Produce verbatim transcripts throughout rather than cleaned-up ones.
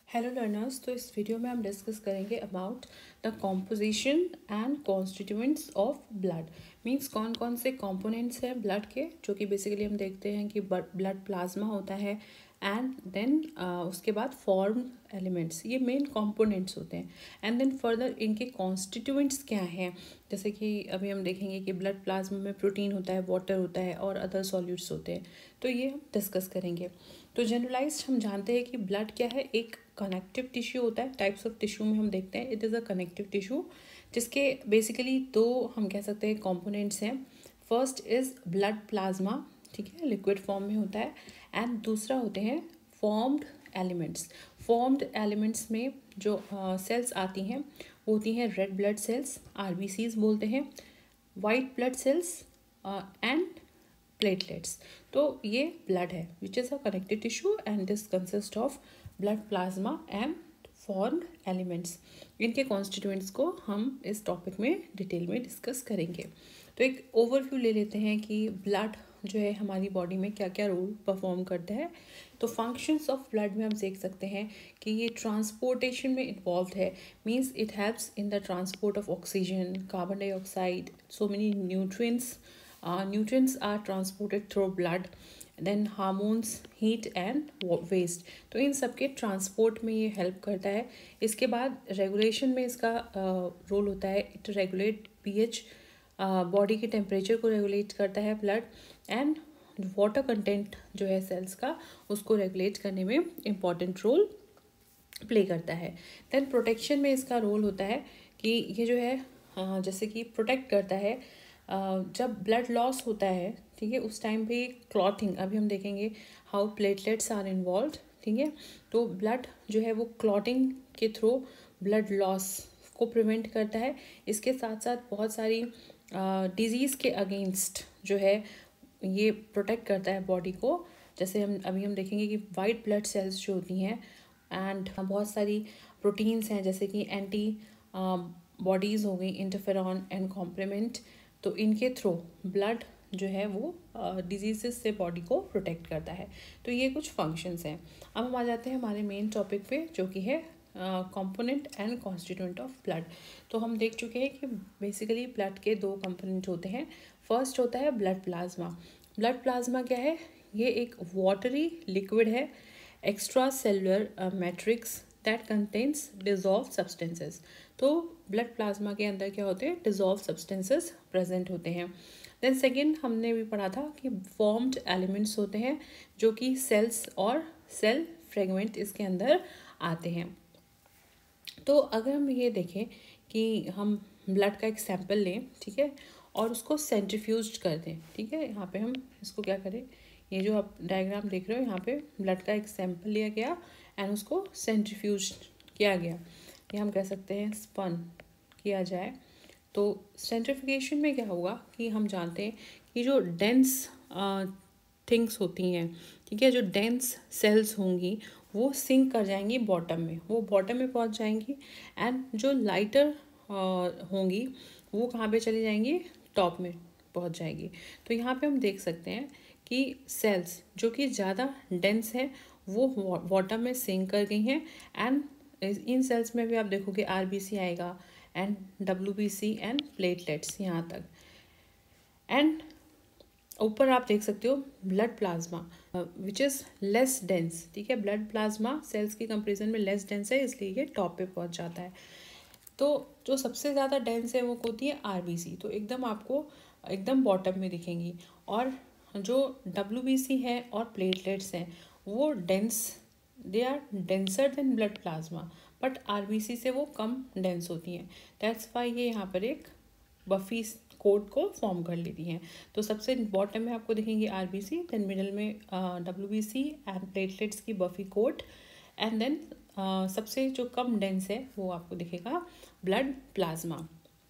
Hello learners. तो इस video में हम डिस्कस करेंगे about the composition and constituents of blood. Means कौन कौन से कंपोनेंट्स हैं ब्लड के, जो कि बेसिकली हम देखते हैं कि ब्लड प्लाज्मा होता है एंड देन उसके बाद फॉर्म एलिमेंट्स, ये मेन कंपोनेंट्स होते हैं। एंड देन फर्दर इनके कॉन्स्टिट्यूएंट्स क्या हैं, जैसे कि अभी हम देखेंगे कि ब्लड प्लाज्मा में प्रोटीन होता है, वाटर होता है और अदर सॉल्यूट्स होते हैं। तो ये हम डिस्कस करेंगे। तो जनरलाइज्ड हम जानते हैं कि ब्लड क्या है, एक कनेक्टिव टिश्यू होता है। टाइप्स ऑफ टिश्यू में हम देखते हैं it is a connective tissue, जिसके बेसिकली दो हम कह सकते हैं कंपोनेंट्स हैं। फर्स्ट इज़ ब्लड प्लाज्मा, ठीक है, लिक्विड फॉर्म में होता है। एंड दूसरा होते हैं फॉर्म्ड एलिमेंट्स। फॉर्म्ड एलिमेंट्स में जो सेल्स uh, आती हैं वो होती हैं रेड ब्लड सेल्स, आरबीसीज बोलते हैं, white blood cells and platelets. तो ये ब्लड है which is a connective tissue and this consist of blood plasma and formed elements. इनके कॉन्स्टिट्यूएंट्स को हम इस टॉपिक में डिटेल में डिस्कस करेंगे। तो एक ओवरव्यू ले लेते हैं कि ब्लड जो है हमारी बॉडी में क्या क्या रोल परफॉर्म करता है। तो फंक्शंस ऑफ ब्लड में हम देख सकते हैं कि ये ट्रांसपोर्टेशन में इन्वॉल्व है। Means it helps in the transport of oxygen, carbon dioxide, so many nutrients Uh, nutrients are transported through blood, then hormones, heat and waste। तो इन सब के ट्रांसपोर्ट में ये हेल्प करता है। इसके बाद रेगुलेशन में इसका रोल uh, होता है। इट रेगुलेट पीएच, बॉडी के टेम्परेचर को रेगुलेट करता है ब्लड। एंड वाटर कंटेंट जो है सेल्स का, उसको रेगुलेट करने में इम्पॉर्टेंट रोल प्ले करता है। देन प्रोटेक्शन में इसका रोल होता है कि ये जो है uh, जैसे कि प्रोटेक्ट करता है। Uh, जब ब्लड लॉस होता है, ठीक है, उस टाइम पे क्लॉटिंग, अभी हम देखेंगे हाउ प्लेटलेट्स आर इन्वॉल्व, ठीक है। तो ब्लड जो है वो क्लॉटिंग के थ्रू ब्लड लॉस को प्रिवेंट करता है। इसके साथ साथ बहुत सारी डिजीज़ uh, के अगेंस्ट जो है ये प्रोटेक्ट करता है बॉडी को। जैसे हम अभी हम देखेंगे कि वाइट ब्लड सेल्स जो होती हैं एंड बहुत सारी प्रोटीन्स हैं, जैसे कि एंटी बॉडीज़ हो गई, इंटरफेरॉन एंड कॉम्प्लीमेंट। तो इनके थ्रू ब्लड जो है वो डिजीज़ से बॉडी को प्रोटेक्ट करता है। तो ये कुछ फंक्शंस हैं। अब हम आ जाते हैं हमारे मेन टॉपिक पे, जो कि है component and constituent of blood. तो हम देख चुके हैं कि बेसिकली ब्लड के दो कंपोनेंट होते हैं। फर्स्ट होता है ब्लड प्लाज्मा। ब्लड प्लाज्मा क्या है? ये एक वाटरी लिक्विड है, extra cellular matrix that contains dissolve substances. तो ब्लड प्लाज्मा के अंदर क्या होते हैं? डिजॉल्व सब्सटेंसेस प्रेजेंट होते हैं। देन सेकेंड हमने भी पढ़ा था कि फॉर्म्ड एलिमेंट्स होते हैं, जो कि सेल्स और सेल फ्रेगमेंट इसके अंदर आते हैं। तो अगर हम ये देखें कि हम ब्लड का एक सैंपल लें, ठीक है, और उसको सेंट्रीफ्यूज कर दें, ठीक है, यहाँ पे हम इसको क्या करें, ये जो आप डायग्राम देख रहे हो यहाँ पे ब्लड का एक सैंपल लिया गया एंड उसको सेंट्रीफ्यूज किया गया, या हम कह सकते हैं स्पन किया जाए। तो सेंट्रीफिकेशन में क्या होगा कि हम जानते हैं कि जो डेंस थिंग्स होती हैं, ठीक है, जो डेंस सेल्स होंगी वो सिंक कर जाएंगी बॉटम में, वो बॉटम में पहुंच जाएंगी। एंड जो लाइटर होंगी वो कहाँ पे चली जाएंगी? टॉप में पहुंच जाएगी। तो यहाँ पे हम देख सकते हैं कि सेल्स जो कि ज़्यादा डेंस है वो बॉटम में सिंक कर गई हैं। एंड इन सेल्स में भी आप देखोगे आरबीसी आएगा एंड डब्ल्यूबीसी एंड प्लेटलेट्स यहाँ तक। एंड ऊपर आप देख सकते हो blood plasma which is less dense, ठीक है, ब्लड प्लाज्मा सेल्स की कंपेरिजन में लेस डेंस है, इसलिए ये टॉप पे पहुँच जाता है। तो जो सबसे ज़्यादा डेंस है वो होती है आरबीसी, तो एकदम आपको एकदम बॉटम में दिखेंगी। और जो डब्ल्यूबीसी है और प्लेटलेट्स हैं वो dense, they are denser than blood plasma, but RBC से वो कम डेंस होती हैं। दैट्स वाई ये यहाँ पर एक बफी कोट को फॉर्म कर लेती हैं। तो सबसे बॉटम में आपको दिखेंगे आरबीसी, देन मिडल में डब्ल्यूबीसी एंड प्लेटलेट्स की बफी कोट, एंड देन सबसे जो कम डेंस है वो आपको दिखेगा ब्लड प्लाज्मा।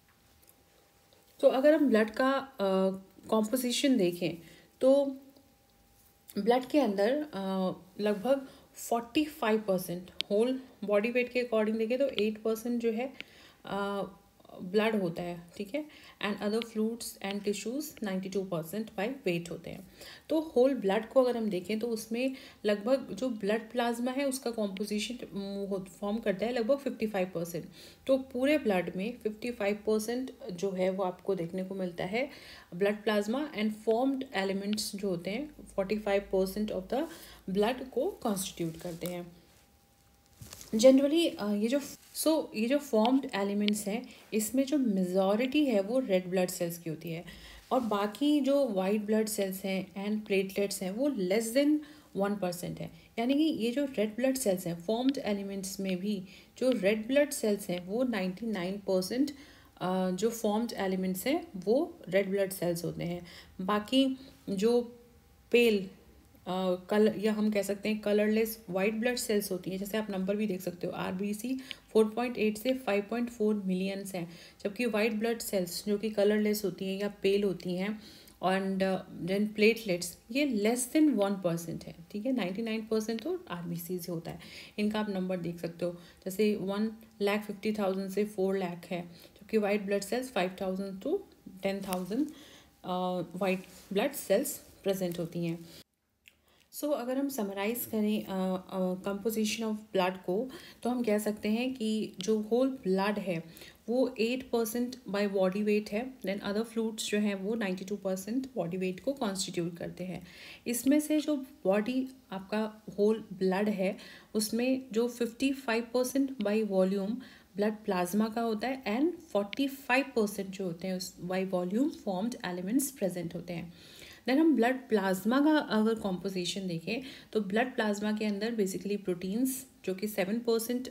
तो अगर हम ब्लड का कॉम्पोजिशन uh, देखें तो ब्लड के अंदर लगभग forty five percent, whole body weight के अकॉर्डिंग देखें तो एट परसेंट जो है ब्लड होता है, ठीक है, and other fluids and tissues ninety two percent by weight होते हैं। तो होल ब्लड को अगर हम देखें तो उसमें लगभग जो ब्लड प्लाज्मा है उसका कॉम्पोजिशन फॉर्म करता है लगभग फिफ्टी फाइव परसेंट। तो पूरे ब्लड में फिफ्टी फाइव परसेंट जो है वो आपको देखने को मिलता है blood plasma, and formed elements जो होते हैं forty five percent of the blood को कॉन्स्टिट्यूट करते हैं जनरली। ये जो सो so, ये जो फॉर्म्ड एलिमेंट्स हैं इसमें जो मेजॉरिटी है वो रेड ब्लड सेल्स की होती है, और बाकी जो वाइट ब्लड सेल्स हैं एंड प्लेटलेट्स हैं वो लेस देन वन परसेंट है। यानी कि ये जो रेड ब्लड सेल्स हैं फॉर्म्ड एलिमेंट्स में भी जो रेड ब्लड सेल्स हैं वो नाइन्टी नाइन परसेंट जो फॉर्म्ड एलिमेंट्स हैं वो रेड ब्लड सेल्स होते हैं। बाकी जो पेल कलर uh, या हम कह सकते हैं कलरलेस वाइट ब्लड सेल्स होती हैं, जैसे आप नंबर भी देख सकते हो R B C four point eight से फाइव पॉइंट फोर मिलियंस हैं, जबकि वाइट ब्लड सेल्स जो कि कलरलेस होती हैं या पेल होती हैं एंड देन प्लेटलेट्स ये लेस देन वन परसेंट है, ठीक है। नाइन्टी नाइन परसेंट तो आर बी सी से होता है। इनका आप नंबर देख सकते हो, जैसे वन लाख फिफ्टी थाउजेंड से फोर लाख है, जबकि white blood cells five thousand to ten thousand white blood cells present होती हैं। सो so, अगर हम समराइज़ करें कंपोजिशन ऑफ ब्लड को तो हम कह सकते हैं कि जो होल ब्लड है वो eight percent by body weight है, देन अदर फ्लूइड्स जो हैं वो ninety two percent body weight को कॉन्स्टिट्यूट करते हैं। इसमें से जो बॉडी आपका होल ब्लड है उसमें जो fifty five percent by volume blood plasma का होता है एंड फोर्टी फाइव परसेंट जो होते हैं उस by volume formed elements present होते हैं। देन हम ब्लड प्लाज्मा का अगर कॉम्पोजिशन देखें तो ब्लड प्लाज्मा के अंदर बेसिकली प्रोटीन्स जो कि seven percent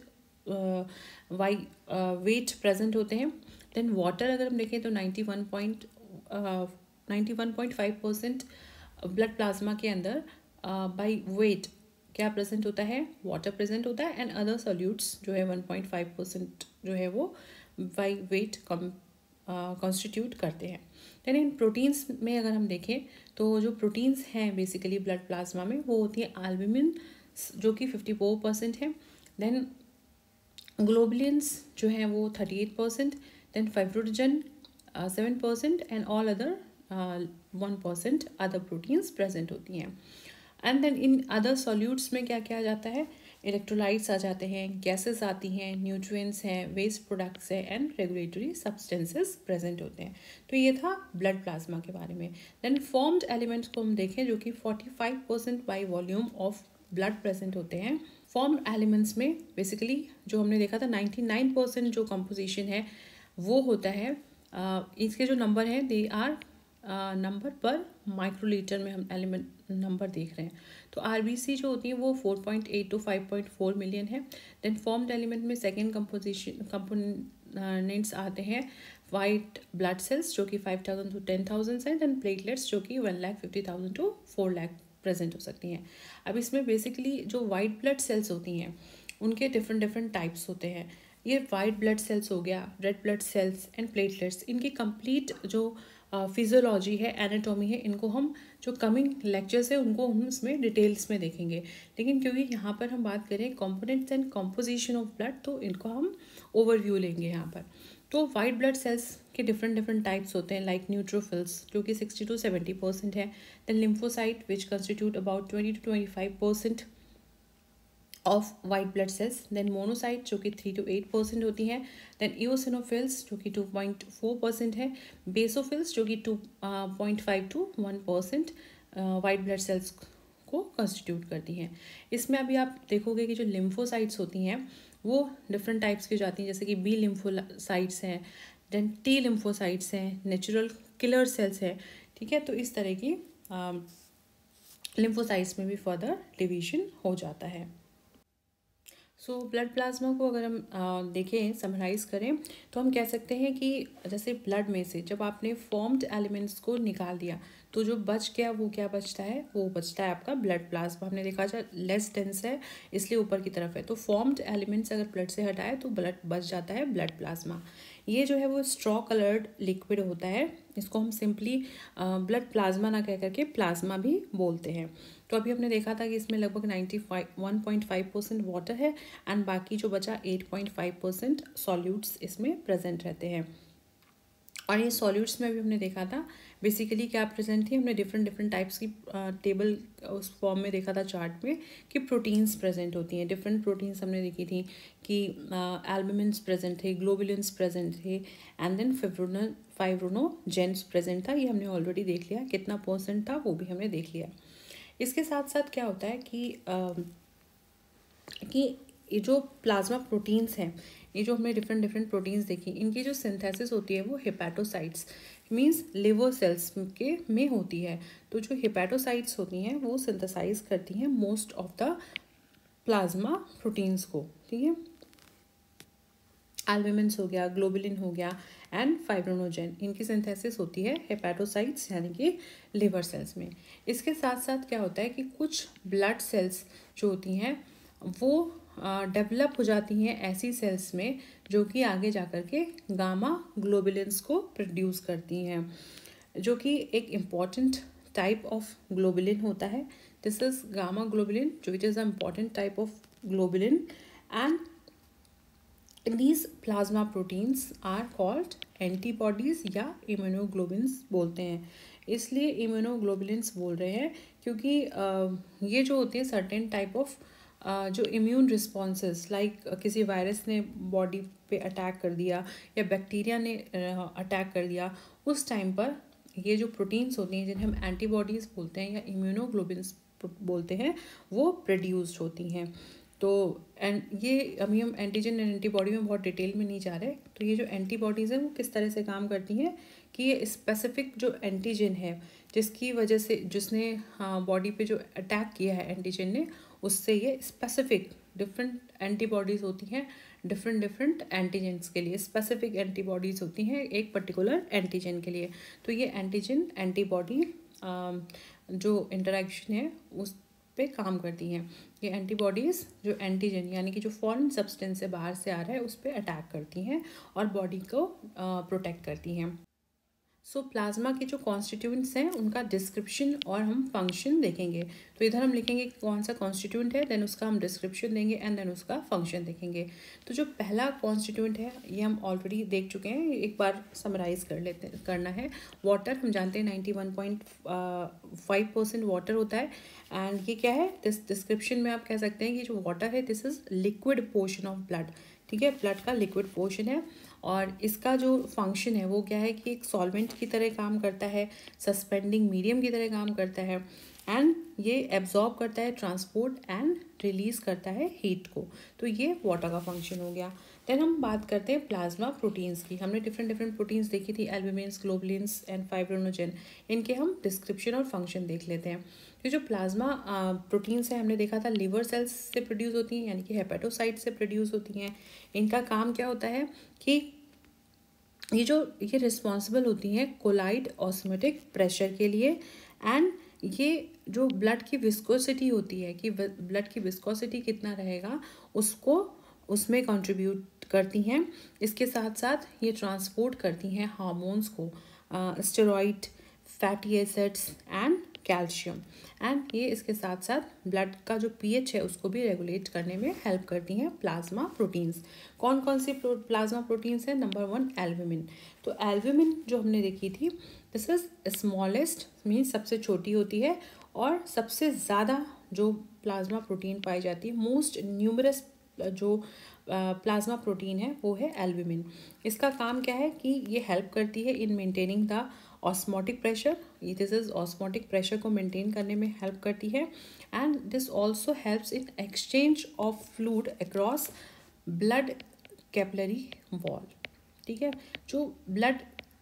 by weight present होते हैं। देन वाटर अगर हम देखें तो ninety one point ninety one point five percent blood plasma के अंदर बाई वेट क्या प्रेजेंट होता है, वाटर प्रेजेंट होता है, एंड अदर सॉल्यूट्स जो है वन पॉइंट फाइव परसेंट जो है वो बाई वेट कम कॉन्स्टिट्यूट करते हैं। देन इन प्रोटीन्स में अगर हम देखें तो जो प्रोटीन्स हैं बेसिकली ब्लड प्लाज्मा में वो होती है एल्ब्यूमिन जो कि फिफ्टी फोर परसेंट है, देन ग्लोबुलिन्स जो हैं वो thirty eight percent, then fibrinogen seven percent and all other one percent other proteins present होती हैं। And then in other solutes में क्या क्या आ जाता है, इलेक्ट्रोलाइट्स आ जाते हैं, गैसेस आती हैं, न्यूट्रिएंट्स हैं, वेस्ट प्रोडक्ट्स हैं एंड रेगुलेटरी सब्सटेंसेस प्रेजेंट होते हैं। तो ये था ब्लड प्लाज्मा के बारे में। देन फॉर्म्ड एलिमेंट्स को हम देखें जो कि forty five percent by volume of blood present होते हैं। फॉर्म्ड एलिमेंट्स में बेसिकली जो हमने देखा था नाइन्टी नाइन परसेंट जो कंपोजिशन है वो होता है, uh, इसके जो नंबर हैं they are number per microliter में हम एलिमेंट नंबर देख रहे हैं। तो आरबीसी जो होती है वो four point eight to five point four million है। देन फॉर्म्ड एलिमेंट में सेकेंड कंपोजिशन कंपोनेंट्स आते हैं वाइट ब्लड सेल्स जो कि five thousand to ten thousand हैं, देन प्लेटलेट्स जो कि one lakh fifty thousand to four lakh present हो सकती हैं। अब इसमें बेसिकली जो वाइट ब्लड सेल्स होती हैं उनके डिफरेंट डिफरेंट टाइप्स होते हैं। ये वाइट ब्लड सेल्स हो गया, red blood cells and platelets, इनकी कंप्लीट जो फिजियोलॉजी uh, है, एनाटॉमी है, इनको हम जो कमिंग लेक्चर्स है उनको हम इसमें डिटेल्स में देखेंगे। लेकिन क्योंकि यहाँ पर हम बात करें components and composition of blood तो इनको हम ओवरव्यू लेंगे यहाँ पर। तो वाइट ब्लड सेल्स के डिफरेंट डिफरेंट टाइप्स होते हैं लाइक न्यूट्रोफिल्स जो कि सिक्सटी टू सेवेंटी परसेंट है, then lymphocyte which constitute about twenty to twenty five percent of white blood cells, then monocyte जो कि थ्री टू एट परसेंट होती हैं, देन इओसिनोफिल्स जो कि टू पॉइंट फोर परसेंट है, बेसोफिल्स जो कि two point five to one percent white blood cells को कंस्टिट्यूट करती हैं। इसमें अभी आप देखोगे कि जो लिम्फोसाइट्स होती हैं वो डिफरेंट टाइप्स की जाती हैं, जैसे कि बी लिम्फोसाइट्स हैं, देन टी लिम्फोसाइट्स हैं, नेचुरल किलर सेल्स हैं, ठीक है। तो इस तरह की लिम्फोसाइट्स में भी फर्दर डिवीजन हो जाता है। सो ब्लड प्लाज्मा को अगर हम आ, देखें समराइज़ करें तो हम कह सकते हैं कि जैसे ब्लड में से जब आपने फॉर्म्ड एलिमेंट्स को निकाल दिया तो जो बच गया वो क्या बचता है, वो बचता है आपका ब्लड प्लाज्मा। हमने देखा था लेस डेंस है इसलिए ऊपर की तरफ है, तो फॉर्म्ड एलिमेंट्स अगर ब्लड से हटाए तो ब्लड बच जाता है ब्लड प्लाज्मा। ये जो है वो स्ट्रॉ कलर्ड लिक्विड होता है, इसको हम सिंपली ब्लड प्लाज्मा ना कह करके प्लाज्मा भी बोलते हैं। तो अभी हमने देखा था कि इसमें लगभग ninety five one point five percent water है एंड बाकी जो बचा eight point five percent solutes इसमें प्रेजेंट रहते हैं। और ये सॉल्यूट्स में भी हमने देखा था बेसिकली क्या प्रेजेंट थी, हमने डिफरेंट डिफरेंट टाइप्स की टेबल उस फॉर्म में देखा था चार्ट में कि प्रोटीन्स प्रेजेंट होती हैं। डिफरेंट प्रोटीन्स हमने देखी थी कि एल्बुमिन्स प्रेजेंट थे, ग्लोबुलिन्स प्रेजेंट थे and then fibrino fibrinogens present था। ये हमने ऑलरेडी देख लिया, कितना परसेंट था वो भी हमने देख लिया। इसके साथ साथ क्या होता है कि आ, कि ये जो प्लाज्मा प्रोटीन्स हैं, ये जो हमने डिफरेंट डिफरेंट प्रोटीन्स देखी, इनकी जो सिंथेसिस होती है वो हेपेटोसाइट्स मींस लिवर सेल्स के में होती है। तो जो हेपेटोसाइट्स होती हैं वो सिंथेसाइज करती हैं most of the plasma proteins को, ठीक है। एल्बुमिन्स हो गया, ग्लोबुलिन हो गया एंड फाइब्रोनोजेन, इनकी सिंथेसिस होती है हेपेटोसाइट्स यानी कि लिवर सेल्स में। इसके साथ साथ क्या होता है कि कुछ ब्लड सेल्स जो होती हैं वो डेवलप हो जाती हैं ऐसी सेल्स में जो कि आगे जा कर के गामा ग्लोबुलिन्स को प्रोड्यूस करती हैं, जो कि एक इम्पॉर्टेंट टाइप ऑफ ग्लोबुलिन होता है। दिस इज गामा ग्लोबुलिन जो which is a important type of globulin and these plasma proteins are called antibodies या immunoglobulins बोलते हैं। इसलिए immunoglobulins बोल रहे हैं क्योंकि ये जो होती है सर्टेन टाइप ऑफ जो इम्यून रिस्पॉन्सेस लाइक किसी वायरस ने बॉडी पे अटैक कर दिया या बैक्टीरिया ने अटैक कर दिया, उस टाइम पर ये जो प्रोटीन्स होती हैं जिन्हें हम एंटीबॉडीज़ बोलते हैं या इम्यूनोग्लोबिन्स बोलते हैं वो प्रोड्यूस्ड होती हैं। तो एंड ये अभी हम एंटीजन एंड एंटीबॉडी में बहुत डिटेल में नहीं जा रहे। तो ये जो एंटीबॉडीज़ हैं वो किस तरह से काम करती हैं कि ये स्पेसिफिक जो एंटीजन है जिसकी वजह से जिसने हाँ बॉडी पे जो अटैक किया है एंटीजन ने, उससे ये स्पेसिफिक डिफरेंट एंटीबॉडीज़ होती हैं डिफरेंट डिफरेंट एंटीजेंस के लिए। स्पेसिफिक एंटीबॉडीज़ होती हैं एक पर्टिकुलर एंटीजन के लिए। तो ये एंटीजन एंटीबॉडी जो इंटरेक्शन है उस पे काम करती हैं। ये एंटीबॉडीज़ जो एंटीजन यानी कि जो फॉरेन सब्सटेंस से बाहर से आ रहा है उस पर अटैक करती हैं और बॉडी को प्रोटेक्ट करती हैं। सो so, प्लाज्मा के जो कॉन्स्टिट्यूएंट्स हैं उनका डिस्क्रिप्शन और हम फंक्शन देखेंगे। तो इधर हम लिखेंगे कौन सा कॉन्स्टिट्यूएंट है, देन उसका हम डिस्क्रिप्शन देंगे एंड देन उसका फंक्शन देखेंगे। तो जो पहला कॉन्स्टिट्यूएंट है ये हम ऑलरेडी देख चुके हैं, एक बार समराइज कर लेते करना है। वाटर हम जानते हैं ninety one point five percent water होता है एंड ये क्या है, दिस डिस्क्रिप्शन में आप कह सकते हैं कि जो वाटर है this is liquid portion of blood, ठीक है, ब्लड का लिक्विड पोर्शन है। और इसका जो फंक्शन है वो क्या है कि एक सॉल्वेंट की तरह काम करता है, सस्पेंडिंग मीडियम की तरह काम करता है एंड ये एब्जॉर्ब करता है, ट्रांसपोर्ट एंड रिलीज करता है हीट को। तो ये वाटर का फंक्शन हो गया। देन हम बात करते हैं प्लाज्मा प्रोटीन्स की। हमने डिफरेंट डिफरेंट प्रोटीन्स देखी थी, एल्बुमिन्स, ग्लोबुलिन्स एंड फाइब्रोनोजेन। इनके हम डिस्क्रिप्शन और फंक्शन देख लेते हैं। तो जो प्लाज्मा प्रोटीन्स है हमने देखा था लिवर सेल्स से प्रोड्यूस होती हैं यानी कि हेपेटोसाइट से प्रोड्यूस होती हैं। इनका काम क्या होता है कि ये जो ये रिस्पॉन्सिबल होती हैं कोलाइड ऑस्मोटिक प्रेशर के लिए एंड ये जो ब्लड की विस्कोसिटी होती है कि ब्लड की विस्कोसिटी कितना रहेगा उसको उसमें कंट्रीब्यूट करती हैं। इसके साथ साथ ये ट्रांसपोर्ट करती हैं हार्मोन्स को, steroid, fatty acids and calcium and ये इसके साथ साथ ब्लड का जो पीएच है उसको भी रेगुलेट करने में हेल्प करती हैं प्लाज्मा प्रोटीन्स। कौन कौन सी प्लाज्मा प्रोटीन्स हैं? Number one albumin. तो एल्बुमिन जो हमने देखी थी दिस इज स्मॉलेस्ट मीन सबसे छोटी होती है और सबसे ज़्यादा जो प्लाज्मा प्रोटीन पाई जाती है, मोस्ट न्यूमरस जो प्लाज्मा प्रोटीन है वो है एल्बुमिन। इसका काम क्या है कि ये हेल्प करती है in maintaining the osmotic pressure, this is osmotic pressure को मेंटेन करने में हेल्प करती है and this also helps in exchange of fluid across blood capillary wall, ठीक है। जो ब्लड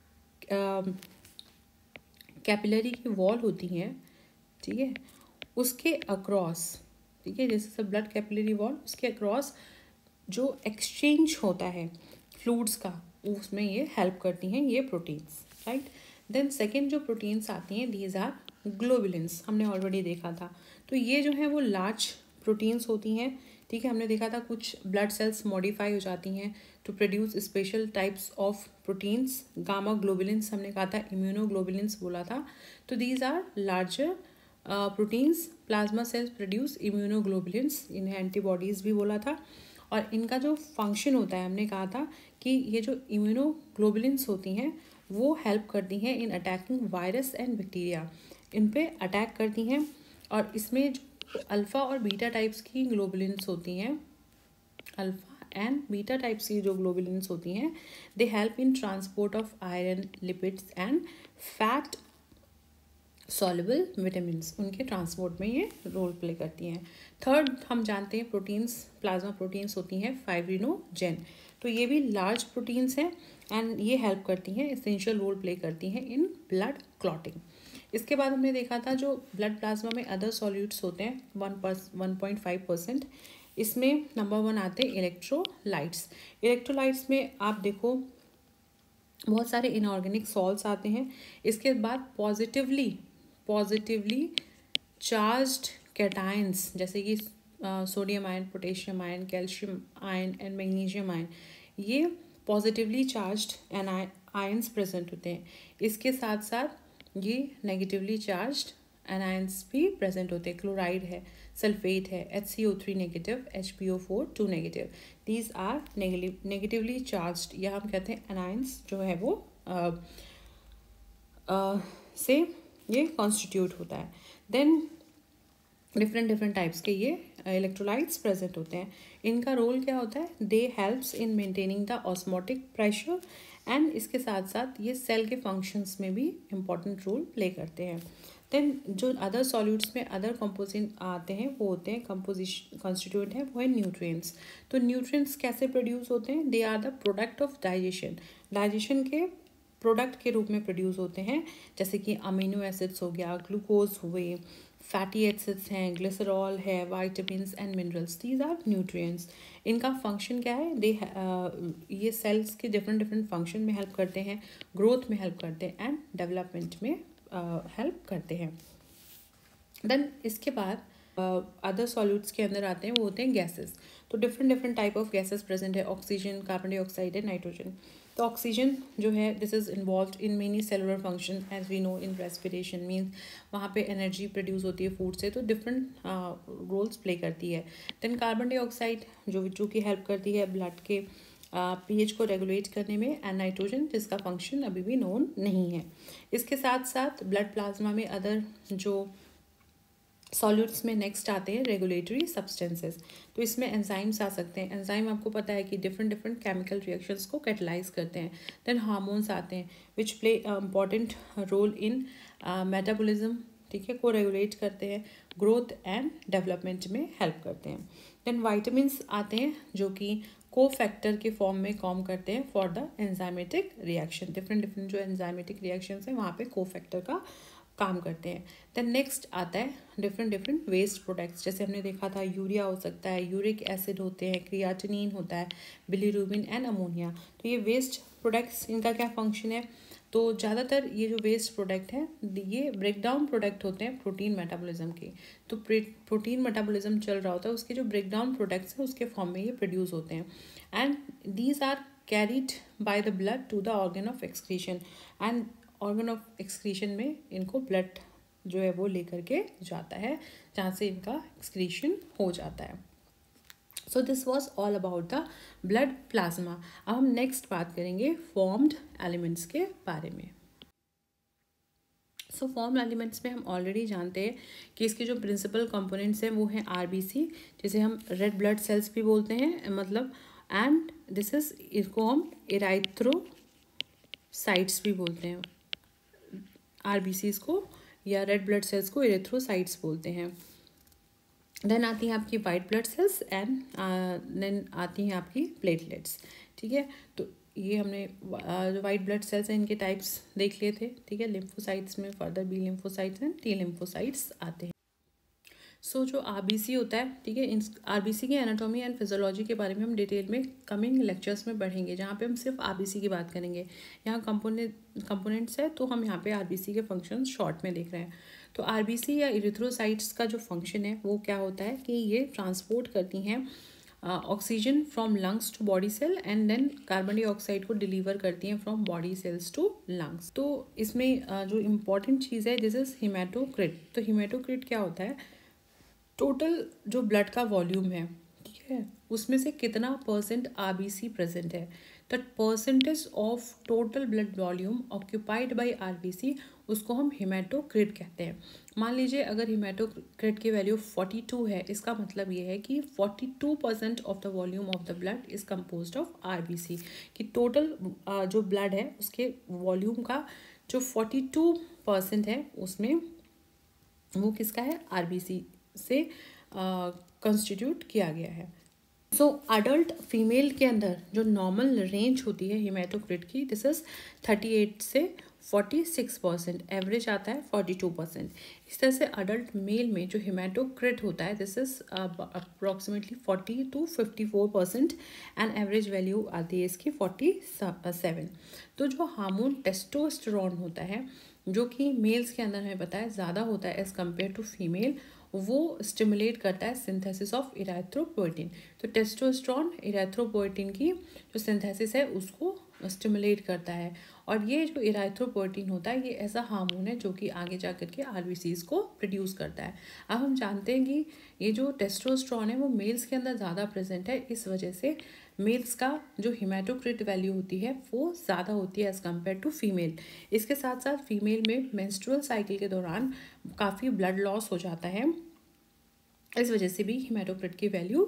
कैपिलरी की वॉल होती हैं, ठीक है, उसके अक्रॉस, ठीक है, जैसे सब ब्लड कैपिलरी वॉल उसके अक्रॉस जो एक्सचेंज होता है फ्लूइड्स का उसमें ये हेल्प करती हैं ये प्रोटीन्स, राइट। देन सेकेंड जो प्रोटीन्स आती हैं दीज आर ग्लोबुलिन्स, हमने ऑलरेडी देखा था। तो ये जो है वो लार्ज प्रोटीन्स होती हैं, ठीक है। हमने देखा था कुछ ब्लड सेल्स मॉडिफाई हो जाती हैं to produce special types of proteins, gamma globulins हमने कहा था, इम्यूनोग्लोबुलिन्स बोला था। तो these are larger proteins, plasma cells produce immunoglobulins, इन्हें एंटीबॉडीज़ भी बोला था। और इनका जो फंक्शन होता है, हमने कहा था कि ये जो इम्यूनोग्लोबुलिन्स होती हैं वो हेल्प करती हैं in attacking virus and bacteria, इन पे अटैक करती हैं। और इसमें जो अल्फ़ा और बीटा टाइप्स की ग्लोबुलिन्स होती हैं, अल्फ़ा एंड बीटा टाइप्स की जो ग्लोबुलिन्स होती हैं, they help in transport of iron, lipids and fat soluble vitamins, उनके ट्रांसपोर्ट में ये रोल प्ले करती हैं। थर्ड हम जानते हैं प्रोटीन्स, प्लाज्मा प्रोटीन्स होती हैं फाइब्रिनोजेन। तो ये भी लार्ज प्रोटीन्स हैं एंड ये हेल्प करती हैं, एसेंशियल रोल प्ले करती हैं इन ब्लड क्लॉटिंग। इसके बाद हमने देखा था जो ब्लड प्लाज्मा में अदर सॉल्यूट्स होते हैं one plus one point five percent, इसमें नंबर वन आते हैं इलेक्ट्रोलाइट्स। इलेक्ट्रोलाइट्स में आप देखो बहुत सारे इनऑर्गेनिक सॉल्ट्स आते हैं। इसके बाद पॉजिटिवली पॉजिटिवली चार्ज्ड कैटायंस जैसे कि sodium ion, potassium ion, calcium ion and magnesium ion, ये positively charged anions present होते हैं। इसके साथ साथ ये नेगेटिवली चार्ज्ड एनायंस भी प्रेजेंट होते हैं। क्लोराइड है, सल्फेट है, H C O three negative, H P O four two negative, these are negatively charged, या हम कहते हैं एनायंस जो है वो आ, आ, से ये कॉन्स्टिट्यूट होता है। देन डिफरेंट डिफरेंट टाइप्स के ये इलेक्ट्रोलाइट्स प्रेजेंट होते हैं। इनका रोल क्या होता है, they helps in maintaining the osmotic pressure and इसके साथ साथ ये सेल के फंक्शंस में भी इम्पॉर्टेंट रोल प्ले करते हैं। देन जो अदर सॉल्यूट्स में अदर कंपोजिशन आते हैं वो होते हैं कंपोजिशन कॉन्स्टिट्यूएंट है वो है न्यूट्रिएंट्स। तो न्यूट्रिएंट्स कैसे प्रोड्यूस होते हैं, they are the product of digestion, digestion के प्रोडक्ट के रूप में प्रोड्यूस होते हैं, जैसे कि अमीनो एसिड्स हो गया, ग्लूकोज हुए, फैटी एसिड्स हैं, ग्लिसरॉल है, vitamins and minerals, these are nutrients. इनका फंक्शन क्या है, दे ये सेल्स के डिफरेंट डिफरेंट फंक्शन में हेल्प करते हैं, ग्रोथ में हेल्प करते हैं एंड डेवलपमेंट में हेल्प uh, करते हैं। देन इसके बाद अदर uh, सॉल्यूट्स के अंदर आते हैं वो होते हैं गैसेस। तो different different type of gases present है, oxygen, carbon dioxide and nitrogen. तो ऑक्सीजन जो है this is involve in many cellular function as we know in respiration, means वहाँ पे एनर्जी प्रोड्यूस होती है फूड से, तो डिफरेंट रोल्स प्ले करती है। देन कार्बन डाइऑक्साइड जो जो कि हेल्प करती है ब्लड के पीएच uh, को रेगुलेट करने में, एंड नाइट्रोजन जिसका फंक्शन अभी भी नोन नहीं है। इसके साथ साथ ब्लड प्लाज्मा में अदर जो सॉल्यूट्स में नेक्स्ट आते हैं रेगुलेटरी सब्सटेंसेस। तो इसमें एंजाइम्स आ सकते हैं। एंजाइम आपको पता है कि डिफरेंट डिफरेंट केमिकल रिएक्शंस को कैटलाइज करते हैं। देन हार्मोन्स आते हैं which play important role in metabolism, ठीक है, को रेगुलेट करते हैं, ग्रोथ एंड डेवलपमेंट में हेल्प करते हैं। देन वाइटामिन्स आते हैं जो कि को फैक्टर के फॉर्म में कॉम करते हैं for the enzymatic reaction. Different different जो एंजाइमेटिक रिएक्शंस हैं वहाँ पे को फैक्टर का काम करते हैं। देन नेक्स्ट आता है डिफरेंट डिफरेंट वेस्ट प्रोडक्ट्स, जैसे हमने देखा था यूरिया हो सकता है, यूरिक एसिड होते हैं, क्रियाटिनिन होता है, बिलीरुबिन एंड अमोनिया। तो ये वेस्ट प्रोडक्ट्स, इनका क्या फंक्शन है, तो ज़्यादातर ये जो वेस्ट प्रोडक्ट हैं ये ब्रेक डाउन प्रोडक्ट होते हैं प्रोटीन मेटाबॉलिज्म के। तो प्रोटीन मेटाबॉलिज्म चल रहा होता है, उसके जो ब्रेक डाउन प्रोडक्ट्स हैं उसके फॉर्म में ये प्रोड्यूस होते हैं and these are carried by the blood to the organ of excretion, and organ of excretion में इनको ब्लड जो है वो लेकर के जाता है जहाँ से इनका एक्सक्रीशन हो जाता है। So this was all about the blood plasma. अब हम नेक्स्ट बात करेंगे फॉर्म्ड एलिमेंट्स के बारे में। सो फॉर्म एलिमेंट्स में हम ऑलरेडी जानते हैं कि इसके जो प्रिंसिपल कंपोनेंट्स हैं वो हैं आरबीसी, जिसे हम रेड ब्लड सेल्स भी बोलते हैं, मतलब, एंड दिस इज इसको हम इराइथ्रोसाइट्स भी बोलते हैं। आरबीसीज को या रेड ब्लड सेल्स को इरेथ्रोसाइट्स बोलते हैं। देन आती हैं आपकी white blood cells and then आती हैं आपकी प्लेटलेट्स, ठीक है। तो ये हमने जो वाइट ब्लड सेल्स हैं इनके टाइप्स देख लिए थे, ठीक है। लिम्फोसाइट्स में further B lymphocytes and T lymphocytes आते हैं। सो so, जो आरबीसी होता है, ठीक है, इन आरबीसी की एनाटॉमी एंड फिजियोलॉजी के बारे में हम डिटेल में कमिंग लेक्चर्स में पढ़ेंगे, जहाँ पे हम सिर्फ आरबीसी की बात करेंगे। यहाँ कंपोनेंट कंपोनेंट्स है, तो हम यहाँ पे आरबीसी के फंक्शंस शॉर्ट में देख रहे हैं। तो आरबीसी या इरिथ्रोसाइट्स का जो फंक्शन है वो क्या होता है कि ये ट्रांसपोर्ट करती हैं oxygen from lungs to body cell and then carbon dioxide को डिलीवर करती हैं from body cells to lungs. तो इसमें uh, जो इम्पॉर्टेंट चीज़ है दिस इज हिमेटोक्रिट। तो हिमेटोक्रिट क्या होता है, टोटल जो ब्लड का वॉल्यूम है, ठीक है, उसमें से कितना परसेंट आरबीसी प्रेजेंट है, that percentage of total blood volume occupied by RBC, उसको हम हिमेटोक्रिट कहते हैं। मान लीजिए अगर हिमेटोक्रिट की वैल्यू फोर्टी टू है, इसका मतलब ये है कि forty two percent of the volume of the blood is composed of RBC, कि टोटल जो ब्लड है उसके वॉल्यूम का जो फोर्टी टू परसेंट है उसमें वो किसका है, आरबीसी से कंस्टिट्यूट uh, किया गया है। सो अडल्ट फीमेल के अंदर जो नॉर्मल रेंज होती है हिमेटोक्रिट की, दिस इज थर्टी एट से फोर्टी सिक्स परसेंट, एवरेज आता है फोर्टी टू परसेंट। इस तरह से अडल्ट मेल में जो हिमेटोक्रिट होता है this is approximately forty to fifty four percent and average value आती है इसकी फोर्टी सेवन। तो जो हार्मोन टेस्टोस्टेरोन होता है, जो कि मेल्स के अंदर हमें पता है ज़्यादा होता है एज़ कम्पेयर टू फीमेल, वो स्टिमुलेट करता है सिंथेसिस ऑफ इरेथ्रोपोएटिन। तो टेस्टोस्टेरोन इरेथ्रोपोएटिन की जो सिंथेसिस है उसको स्टिमुलेट करता है, और ये जो इरेथ्रोपोएटिन होता है ये ऐसा हार्मोन है जो कि आगे जा कर के आरबीसीज को प्रोड्यूस करता है। अब हम जानते हैं कि ये जो टेस्टोस्टेरोन है वो मेल्स के अंदर ज़्यादा प्रेजेंट है, इस वजह से मेल्स का जो हिमेटोक्रिट वैल्यू होती है वो ज़्यादा होती है एज़ कम्पेयर टू फीमेल। इसके साथ साथ फीमेल में मेंस्ट्रुअल साइकिल के दौरान काफ़ी ब्लड लॉस हो जाता है, इस वजह से भी हिमेटोक्रिट की वैल्यू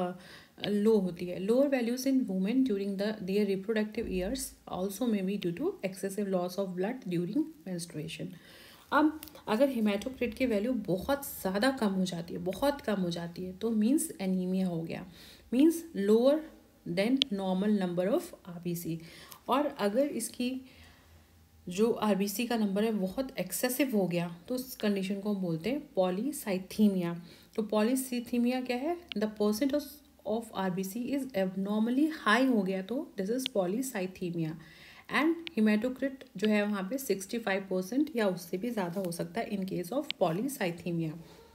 लो होती है। Lower values in women during the their reproductive years also may be due to excessive loss of blood during menstruation. अब अगर हिमेटोक्रिट की वैल्यू बहुत ज़्यादा कम हो जाती है, बहुत कम हो जाती है, तो मीन्स एनीमिया हो गया, means lower than normal number of RBC. और अगर इसकी जो आरबीसी का नंबर है बहुत एक्सेसिव हो गया तो उस कंडीशन को हम बोलते हैं पॉलीसाइथीमिया। तो पॉलीसाइथीमिया क्या है, the percent of RBC is abnormally high हो गया तो this is polycythaemia. And haematocrit जो है वहाँ पे सिक्सटी फाइव परसेंट या उससे भी ज़्यादा हो सकता है इन केस ऑफ पॉलीसाइथीमिया।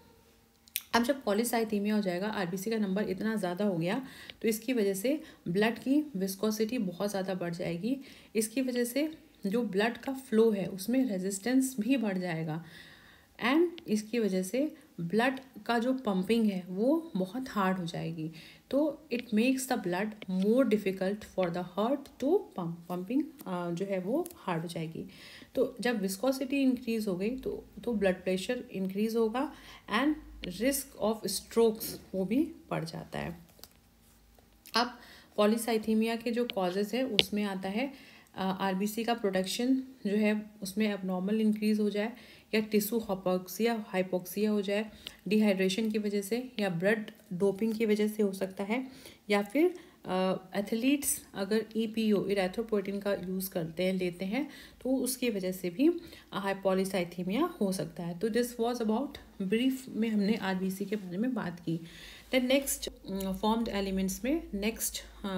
अब जब पॉलीसाइथीमिया हो जाएगा, आरबीसी का नंबर इतना ज़्यादा हो गया तो इसकी वजह से ब्लड की विस्कोसिटी बहुत ज़्यादा बढ़ जाएगी। इसकी वजह से जो ब्लड का फ्लो है उसमें रेजिस्टेंस भी बढ़ जाएगा, एंड इसकी वजह से ब्लड का जो पंपिंग है वो बहुत हार्ड हो जाएगी। तो it makes the blood more difficult for the heart to pump, pumping जो है वो हार्ड हो जाएगी। तो जब विस्कोसिटी इंक्रीज़ हो गई तो तो ब्लड प्रेशर इंक्रीज़ होगा एंड रिस्क ऑफ स्ट्रोक्स वो भी बढ़ जाता है। अब पॉलीसाइथीमिया के जो कॉजेज़ है उसमें आता है आरबीसी uh, का प्रोडक्शन जो है उसमें एबनॉर्मल इंक्रीज़ हो जाए, या टिश्यू हाइपोक्सिया हाइपोक्सिया हो जाए डिहाइड्रेशन की वजह से, या ब्लड डोपिंग की वजह से हो सकता है, या फिर एथलीट्स uh, अगर ईपीओ इरेथ्रोपोएटिन का यूज़ करते हैं लेते हैं तो उसकी वजह से भी पॉलीसाइथीमिया हो सकता है। तो दिस वाज अबाउट ब्रीफ में हमने आरबीसी के बारे में बात की। देन नेक्स्ट फॉर्म्ड एलिमेंट्स में नेक्स्ट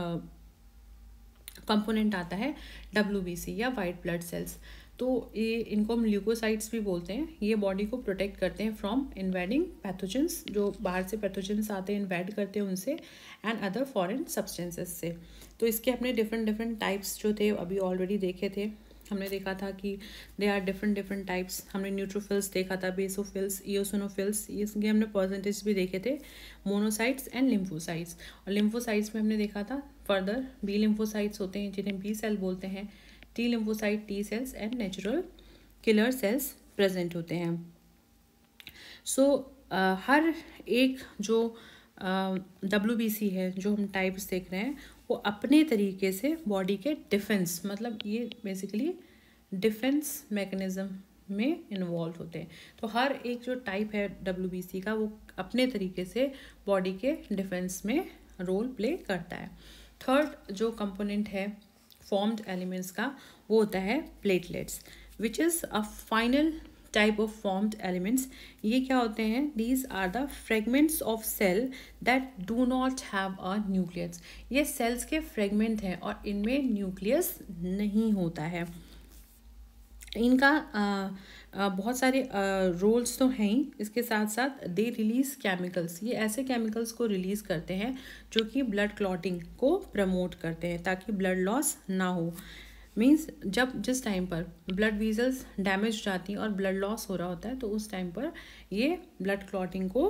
कंपोनेंट आता है डब्ल्यूबीसी या वाइट ब्लड सेल्स। तो ये इनको हम ल्यूकोसाइट्स भी बोलते हैं। ये बॉडी को प्रोटेक्ट करते हैं फ्रॉम इन्वेडिंग पैथोजेंस, जो बाहर से पैथोजेंस आते हैं इन्वेड करते हैं उनसे, एंड अदर फॉरेन सब्सटेंसेस से। तो इसके अपने डिफरेंट डिफरेंट टाइप्स जो थे अभी ऑलरेडी देखे थे, हमने देखा था कि they are different different types. हमने न्यूट्रोफिल्स देखा था, बेसोफिल्स, इयोसिनोफिल्स, इसके हमने परसेंटेज भी देखे थे, मोनोसाइट्स एंड लिम्फोसाइट्स। और लिम्फोसाइट्स में हमने देखा था फर्दर बी लिम्फोसाइट्स होते हैं जिन्हें बी सेल बोलते हैं, T lymphocyte T cells and natural killer cells present होते हैं। सो so, uh, हर एक जो डब्ल्यू बी सी है जो हम टाइप्स देख रहे हैं वो अपने तरीके से बॉडी के डिफेंस, मतलब ये बेसिकली डिफेंस मैकेनिज्म में इन्वॉल्व होते हैं। तो हर एक जो टाइप है डब्ल्यू बी सी का वो अपने तरीके से बॉडी के डिफेंस में रोल प्ले करता है। थर्ड जो कंपोनेंट है फॉर्म्ड एलिमेंट्स का वो होता है platelets, which is a final type of formed elements, ये क्या होते हैं? These are the fragments of cell that do not have a nucleus. ये सेल्स के फ्रेगमेंट हैं और इनमें न्यूक्लियस नहीं होता है। इनका आ, आ, बहुत सारे रोल्स तो हैं ही, इसके साथ साथ दे रिलीज केमिकल्स। ये ऐसे केमिकल्स को रिलीज़ करते हैं जो कि ब्लड क्लॉटिंग को प्रमोट करते हैं ताकि ब्लड लॉस ना हो। मीन्स जब जिस टाइम पर ब्लड वीजल्स डैमेज हो जाती हैं और ब्लड लॉस हो रहा होता है तो उस टाइम पर ये ब्लड क्लॉटिंग को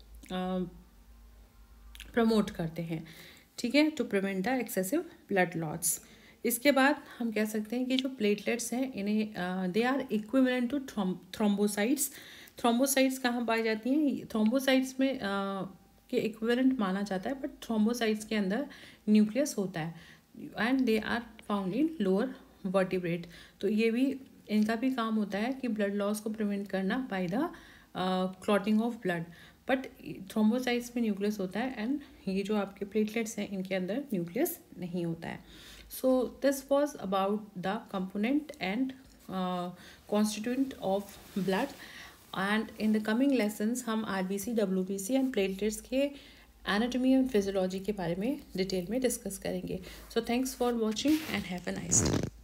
प्रमोट करते हैं, ठीक है, to prevent the excessive blood loss. इसके बाद हम कह सकते हैं कि जो प्लेटलेट्स हैं इन्हें they are equivalent to thrombocytes. Thrombocytes कहाँ पाई जाती हैं? थ्रोम्बोसाइट्स में uh, के इक्विवेलेंट माना जाता है, बट थ्रोम्बोसाइट्स के अंदर न्यूक्लियस होता है and they are found in lower vertebrate. तो ये भी, इनका भी काम होता है कि ब्लड लॉस को प्रिवेंट करना by the clotting of blood, but thrombocytes में न्यूक्लियस होता है एंड ये जो आपके प्लेटलेट्स हैं इनके अंदर न्यूक्लियस नहीं होता है। So this was about the component and uh, constituent of blood, and in the coming lessons हम R B C, W B C and platelets के anatomy and physiology के बारे में डिटेल में डिस्कस करेंगे। So thanks for watching and have a nice day.